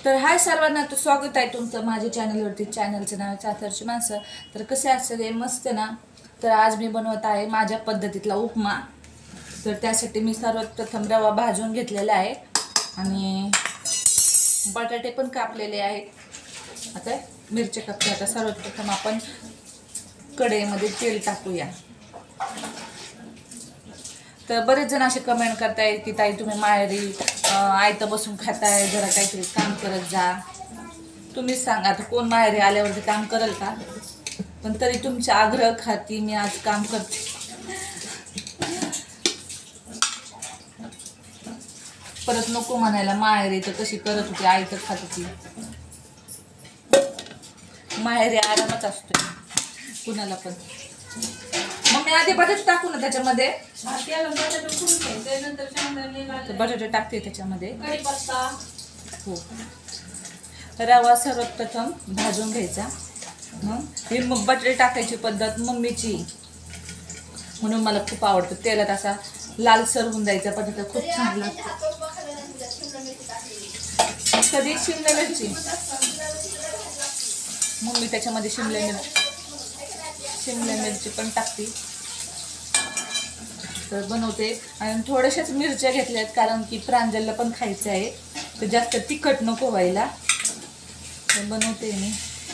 तर हाय सर्वांना, तो स्वागत आहे तुमचं माझ्या चॅनलवरती. चॅनलचं नाव चाथरची माणसं. तर कसे असं हे मस्त ना. तर आज मी बनवत आहे माझ्या पद्धतीतला उपमा. तर त्यासाठी मी सर्वात प्रथम रवा भाजून घेतलेला आहे आणि बटाटे पण कापलेले आहेत. आता मिरची कापते. आता सर्वात प्रथम आपण कढईमध्ये तेल टाकूया. तर बरेच जण असे कमेंट करताय की ताई तुम्ही माहेरी आयतं बसून खाताय, जरा काहीतरी काम करत जा. तुम्हीच सांगा आता कोण माहेरी आल्यावरती काम करेल का? पण तरी तुमच्या आग्रह खाती मी आज काम करते. परत नको म्हणायला माहेरी तर कशी करत होती, आयतं खात होती. माहेरी आरामच असतोय कुणाला पण. मग मी आधी बटाटे टाकू ना त्याच्यामध्ये. बटाटे टाकते त्याच्यामध्ये. हो, रवा सर्वात प्रथम भाजून घ्यायचा. ही मग बटाटे टाकायची पद्धत मम्मीची, म्हणून मला खूप आवडतं. तेलात असा लालसर होऊन जायचा बटाटा, खूप छान लागतो. कधी शिमला मिरची मम्मी त्याच्यामध्ये शिमला मिरची पण टाकते. तर बनवते आणि थोड्याशाच मिरच्या घेतल्यात कारण की प्रांजलला पण खायचं आहे, तर जास्त तिखट नको व्हायला. तर बनवते मी.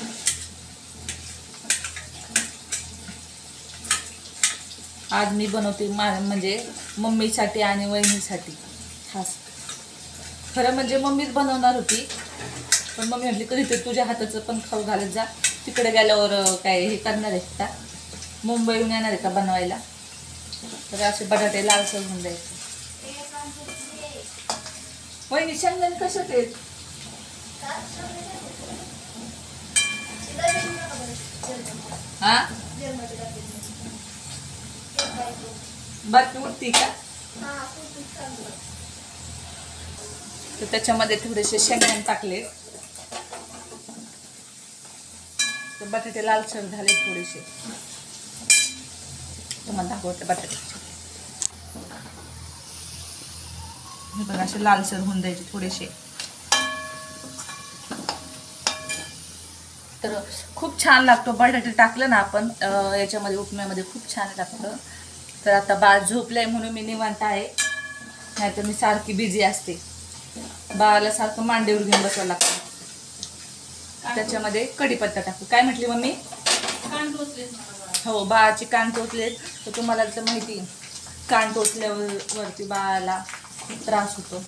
आज मी बनवते म्हणजे मम्मीसाठी आणि वहिनीसाठी खास. खरं म्हणजे मम्मीच बनवणार होती, पण मम्मी म्हटली कधीतरी तुझ्या हाताचं पण खाऊ घालत जा. तिकडे गेल्यावर काय हे करणार आहे का, मुंबईहून येणार आहे का बनवायला? तर असे बटाटे लालसर होऊन द्यायचे. वहिनी शेंगदाणे कशात आहेत? हा, बाकी उठती का? तर त्याच्यामध्ये थोडेसे शेंगदाणे टाकले. तर बटाटे लालसर झाले थोडेसे. तुम्हाला दाखवते बटाटे. हे बघा असे लालसर होऊन द्यायचे थोडेसे. तर खूप छान लागतो बटाटे टाकलं ना आपण याच्यामध्ये, उपम्यामध्ये खूप छान लागतं. तर आता बाळ झोपलंय म्हणून मी निवांत आहे, नाही तर मी सारखी बिझी असते. बाळाला सारखं मांडीवर घेऊन बसावं लागतं. त्याच्यामध्ये कढीपत्ता टाकू. काय म्हटली मम्मी? कान टोचलेत. हो, बाळाची कान टोचलेत. तर तुम्हाला तर माहिती, कान टोचल्यावरती बाळाला त्रास होतो.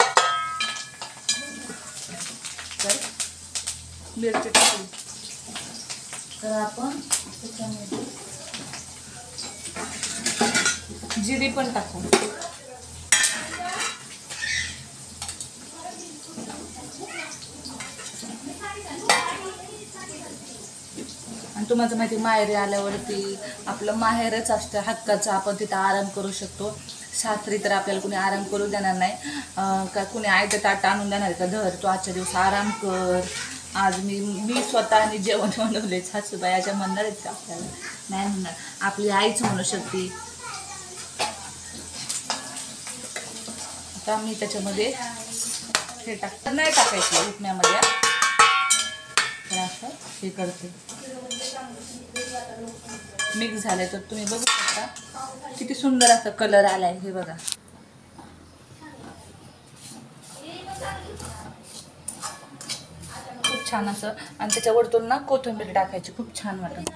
तर मिरची टाकली. तर आपण त्याच्यामध्ये जिरे पण टाकू. आणि तुम्हाला माहिती, माहेरी आल्यावरती आपलं माहेरच असतं हक्काचं. आपण तिथं आराम करू शकतो. सासरी तर आपल्याला कुणी आराम करू देणार नाही. का कुणी आयतं ताट आणून देणार का, धर तू आजच्या दिवस आराम कर. आज मी स्वतःने जेवण बनवले. सासूबाई अशा म्हणणार आहेत का आपल्याला? नाही म्हणणार. आपली आईच म्हणू शकते. आता मी त्याच्यामध्ये हे टाकतं, नाही टाकायचं उपम्यामध्ये. तर असं हे करते. मिक्स झालंय. तर तुम्ही बघू शकता किती सुंदर असा कलर आलाय. हे बघा, खूप छान असं. आणि त्याच्यावरतून ना कोथिंबीर टाकायची, खूप छान वाटत.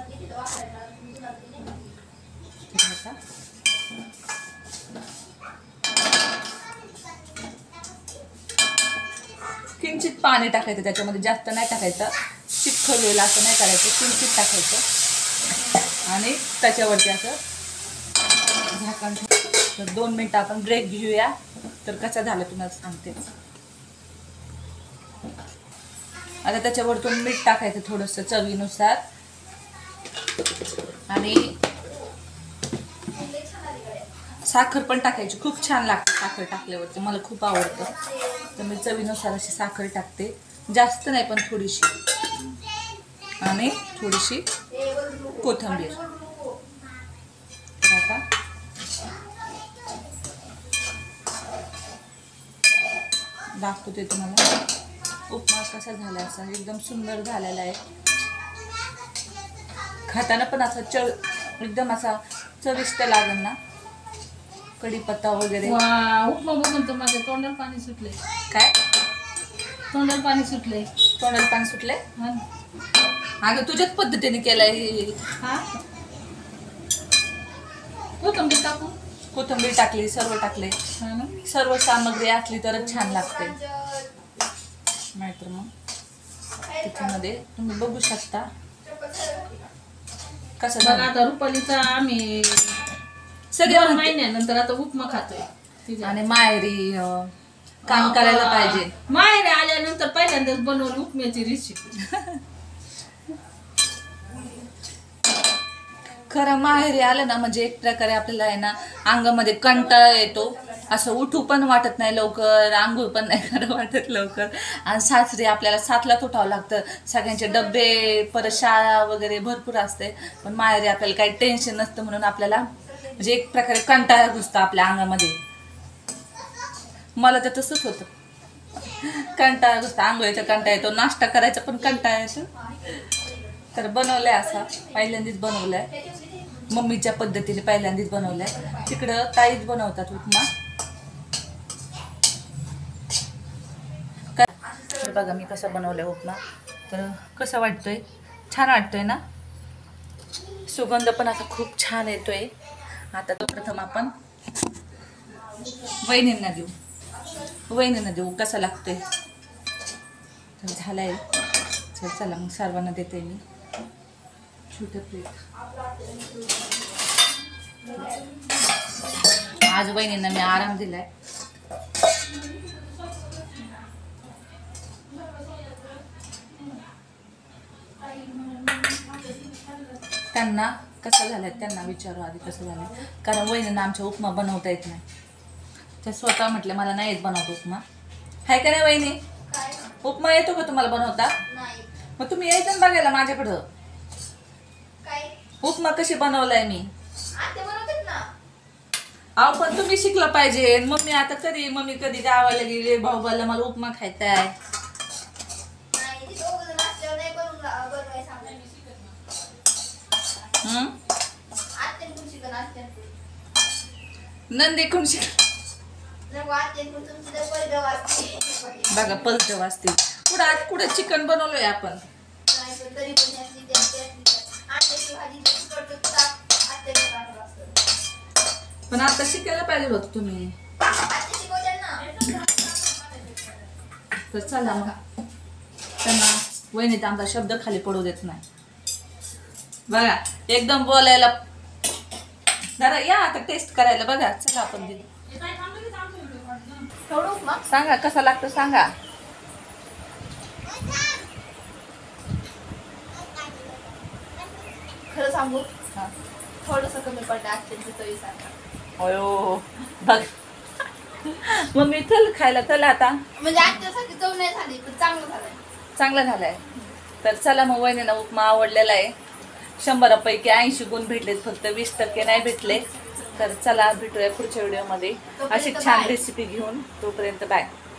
किंचित पाणी टाकायचं त्याच्यामध्ये, जास्त नाही टाकायचं. चिखलेलं असं नाही करायचं, किंचित टाकायचं आणि त्याच्यावरती असं झाकण. तर 2 मिनिटं आपण ब्रेक घेऊया. तर कसा झाला तुम्हाला सांगते. आता त्याच्यावरतून मीठ टाकायचं थोडंसं चवीनुसार आणि साखर पण टाकायची. खूप छान लागते साखर टाकल्यावरती, मला खूप आवडतं. तर मी चवीनुसार अशी साखर टाकते, जास्त नाही पण थोडीशी. आणि थोडीशी कोथिंबीर. तर आता दाखवते तुम्हाला. उपमा कसा झाला असा एकदम सुंदर झालेला आहे. खाताना पण असा एकदम असा चविष्ट लागेल ना, कढीपत्ता वगैरे. उपमा बघून तर माझ्या तोंडाला पाणी सुटले. काय तोंडाला पाणी सुटले? तोंडाला पाणी सुटले? अगं तुझ्याच पद्धतीने केलंय. कोथिंबीर टाकली, सर्व टाकले. सर्व सामग्री असली तरच छान लागते. नाहीतर मग त्याच्यामध्ये तुम्ही बघू शकता कसं बघा. आता रुपालीचा आम्ही सगळ्या महिन्यानंतर आता उपमा खातोय. आणि माहेरी काम करायला पाहिजे. माहेरी आल्यानंतर पहिल्यांदाच बनवली उपम्याची रेसिपी. खरं माहेरी आलं ना म्हणजे एक प्रकारे आपल्याला आहे ना अंगामध्ये कंटाळा येतो. असं उठू पण वाटत नाही लवकर, आंघोळ पण नाही करावं वाटत लवकर. आणि सासरी आपल्याला 7लाच उठावं लागतं. सगळ्यांचे डबे, परत शाळा वगैरे भरपूर असते. पण माहेरी आपल्याला काही टेन्शन नसतं म्हणून आपल्याला म्हणजे एक प्रकारे कंटाळा घुसतो आपल्या अंगामध्ये. मला तर तसंच होतं, कंटाळा घुसतो, आंघोळीचा कंटाळा येतो, नाश्ता करायचा पण कंटाळा येतो. तर बनवलंय असा, पहिल्यांदाच बनवलाय मम्मीच्या पद्धतीने, पहिल्यांदाच बनवलाय. तिकडं ताईच बनवतात उपमा. तर बघा मी कसं बनवलंय उपमा. तर कसं वाटतोय? छान वाटतोय ना? सुगंध पण असा खूप छान येतोय. आता तो प्रथम आपण वहिनींना देऊ कसा लागतोय. तर झालाय. चला मग सर्वांना देते मी छोटे प्लेट. आज वहिनींना मी आराम दिलाय. त्यांना कसं झालंय त्यांना विचारू आधी कसं झालंय. कारण वहिनींना आमच्या उपमा बनवता येत नाही. त्या स्वतः म्हटलं मला नाही येत बनवतो उपमा. हाय का नाही वहिनी? उपमा येतो का तुम्हाला बनवता? मग तुम्ही यायचं ना बघायला माझ्याकडं. उपमा कशी बनवलाय मी. अहो पण तुम्ही शिकलं पाहिजे. मम्मी कधी गावाला गेले, भाऊ बोलला मला उपमा खायचा आहे. नंदी कोण शिक बघा पलट वाजते. कुठं चिकन बनवलंय आपण. पण आता शिकायला पाहिजे होत तुम्ही. तर चला मग त्यांना वहिनीत आमचा शब्द खाली पडू देत नाही. बघा एकदम बोलायला. जरा या आता टेस्ट करायला. बघा चला आपण दिली. सांगा कसा लागतो सांगा. खरं सांगू थोडस कमी पडलं आजच्या चवीसारखा. होय बघ मम्मी चल खायला चला आता. म्हणजे आजच्यासाठी चव नाही झाली पण चांगलं झालंय. तर चला मग वहिनीला उपमा आवडलेला आहे. 100पैकी 80 गुण भेटलेत, फक्त 20% नाही भेटले. तर चला भेटूया पुढच्या व्हिडिओमध्ये अशी छान रेसिपी घेऊन. तोपर्यंत बाय.